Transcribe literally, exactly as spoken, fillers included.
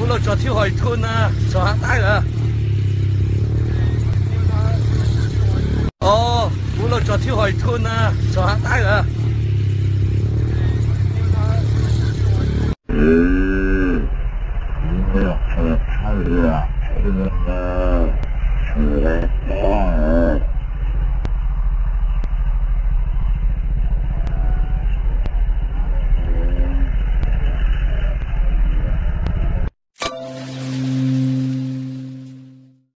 冇落咗條海豚啊，上下大啦。哦，冇落咗條海豚啊，上下大啦。嗯，我要吃吃吃了，吃了，吃了。